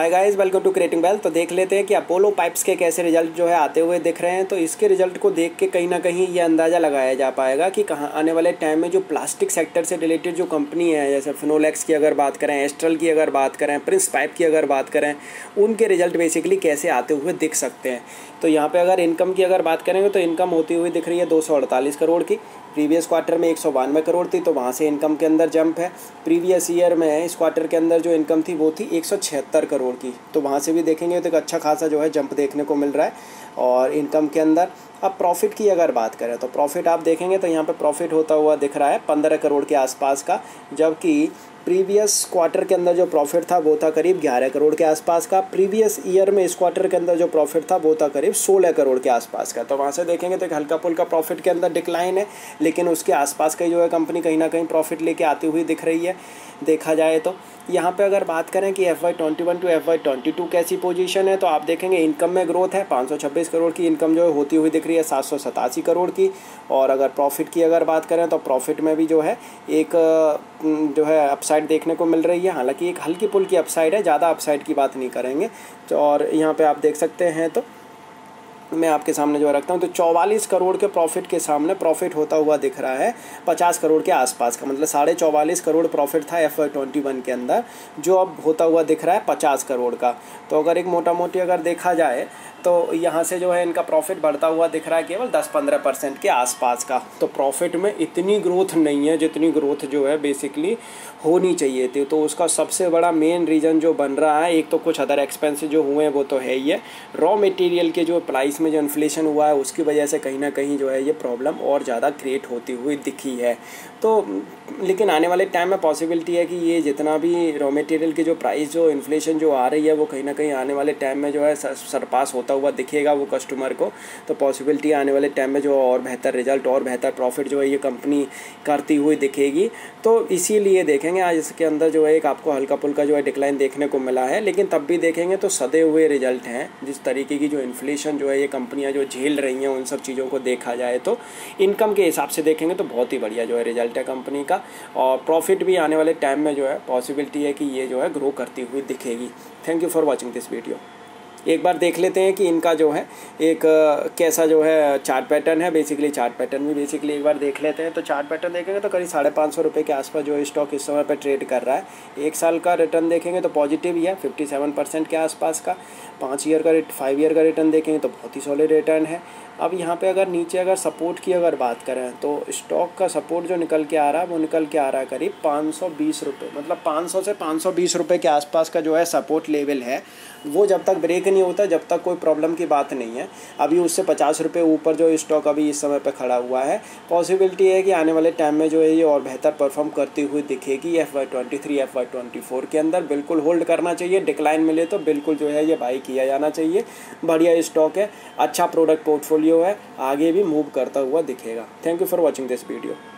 Hi guys, welcome to creating wealth. तो देख लेते हैं कि अपोलो पाइप्स के कैसे रिजल्ट जो है आते हुए दिख रहे हैं। तो इसके रिजल्ट को देख के कहीं ना कहीं ये अंदाज़ा लगाया जा पाएगा कि कहाँ आने वाले टाइम में जो प्लास्टिक सेक्टर से रिलेटेड जो कंपनी है, जैसे फिनोलेक्स की अगर बात करें, एस्ट्रल की अगर बात करें, प्रिंस पाइप की अगर बात करें, उनके रिजल्ट बेसिकली कैसे आते हुए दिख सकते हैं। तो यहाँ पर अगर इनकम की अगर बात करेंगे तो इनकम होती हुई दिख रही है 248 करोड़ की। प्रीवियस क्वार्टर में 192 करोड़ थी, तो वहाँ से इनकम के अंदर जंप है। प्रीवियस ईयर में इस क्वार्टर के अंदर जो इनकम थी वो थी 176 करोड़ की, तो वहाँ से भी देखेंगे तो एक अच्छा खासा जो है जंप देखने को मिल रहा है और इनकम के अंदर। अब प्रॉफिट की अगर बात करें तो प्रॉफिट आप देखेंगे तो यहाँ पे प्रॉफिट होता हुआ दिख रहा है 15 करोड़ के आसपास का, जबकि प्रीवियस क्वार्टर के अंदर जो प्रॉफिट था वो था करीब 11 करोड़ के आसपास का। प्रीवियस ईयर में इस क्वार्टर के अंदर जो प्रॉफिट था वो था करीब 16 करोड़ के आसपास का। तो वहाँ से देखेंगे तो एक हल्का फुल्का प्रॉफिट के अंदर डिक्लाइन है, लेकिन उसके आसपास का जो है कंपनी कहीं ना कहीं प्रॉफिट लेके आती हुई दिख रही है देखा जाए तो। यहाँ पे अगर बात करें कि FY21 टू FY22 कैसी पोजीशन है, तो आप देखेंगे इनकम में ग्रोथ है। 526 करोड़ की इनकम जो है होती हुई दिख रही है 787 करोड़ की। और अगर प्रॉफिट की अगर बात करें तो प्रॉफिट में भी जो है एक जो है अपसाइड देखने को मिल रही है। हालांकि एक हल्की फुल्की अपसाइड है, ज़्यादा अपसाइड की बात नहीं करेंगे। तो और यहाँ पे आप देख सकते हैं, तो मैं आपके सामने जो रखता हूँ तो 44 करोड़ के प्रॉफिट के सामने प्रॉफिट होता हुआ दिख रहा है 50 करोड़ के आसपास का। मतलब 44.5 करोड़ प्रॉफिट था FY21 के अंदर, जो अब होता हुआ दिख रहा है 50 करोड़ का। तो अगर एक मोटा मोटी अगर देखा जाए तो यहाँ से जो है इनका प्रॉफिट बढ़ता हुआ दिख रहा है केवल 10-15% के आसपास का। तो प्रॉफिट में इतनी ग्रोथ नहीं है जितनी ग्रोथ जो है बेसिकली होनी चाहिए थी। तो उसका सबसे बड़ा मेन रीज़न जो बन रहा है, एक तो कुछ अदर एक्सपेंसेस जो हुए हैं वो तो है ही है, रॉ मटेरियल के जो प्राइस में जो इन्फ्लेशन हुआ है उसकी वजह से कहीं ना कहीं जो है ये प्रॉब्लम और ज़्यादा क्रिएट होती हुई दिखी है। तो लेकिन आने वाले टाइम में पॉसिबिलिटी है कि ये जितना भी रॉ मटेरियल की जो प्राइस जो इन्फ्लेशन जो आ रही है वो कहीं ना कहीं आने वाले टाइम में जो है सरपास होता हुआ दिखेगा वो कस्टमर को। तो पॉसिबिलिटी आने वाले टाइम में जो और बेहतर रिजल्ट और बेहतर प्रॉफिट जो है ये कंपनी करती हुई दिखेगी। तो इसीलिए देखेंगे आज इसके अंदर जो है एक आपको हल्का फुल्का जो है डिक्लाइन देखने को मिला है, लेकिन तब भी देखेंगे तो सदे हुए रिजल्ट हैं। जिस तरीके की जो इन्फ्लेशन जो है ये कंपनियां जो झेल रही हैं उन सब चीज़ों को देखा जाए तो इनकम के हिसाब से देखेंगे तो बहुत ही बढ़िया जो है रिजल्ट है कंपनी का। और प्रॉफिट भी आने वाले टाइम में जो है पॉसिबिलिटी है कि ये जो है ग्रो करती हुई दिखेगी। Thank you for watching this video. एक बार देख लेते हैं कि इनका जो है एक कैसा जो है चार्ट पैटर्न है। बेसिकली चार्ट पैटर्न भी बेसिकली एक बार देख लेते हैं। तो चार्ट पैटर्न देखेंगे तो करीब 550 रुपये के आसपास जो है स्टॉक इस समय पर ट्रेड कर रहा है। एक साल का रिटर्न देखेंगे तो पॉजिटिव ही है 57% के आसपास का। 5 ईयर का रिटर्न देखेंगे तो बहुत ही सॉलिड रिटर्न है। अब यहाँ पे अगर नीचे अगर सपोर्ट की अगर बात करें तो स्टॉक का सपोर्ट जो निकल के आ रहा है वो निकल के आ रहा है करीब 520 रुपये। मतलब 500 से 520 रुपये के आसपास का जो है सपोर्ट लेवल है, वो जब तक ब्रेक नहीं होता जब तक कोई प्रॉब्लम की बात नहीं है। अभी उससे 50 रुपये ऊपर जो स्टॉक अभी इस समय पे खड़ा हुआ है। पॉसिबिलिटी है कि आने वाले टाइम में जो है ये और बेहतर परफॉर्म करती हुई दिखेगी। FY23 FY24 के अंदर बिल्कुल होल्ड करना चाहिए। डिक्लाइन मिले तो बिल्कुल जो है ये बाई किया जाना चाहिए। बढ़िया स्टॉक है, अच्छा प्रोडक्ट पोर्टफोलियो है, आगे भी मूव करता हुआ दिखेगा। Thank you for watching this video.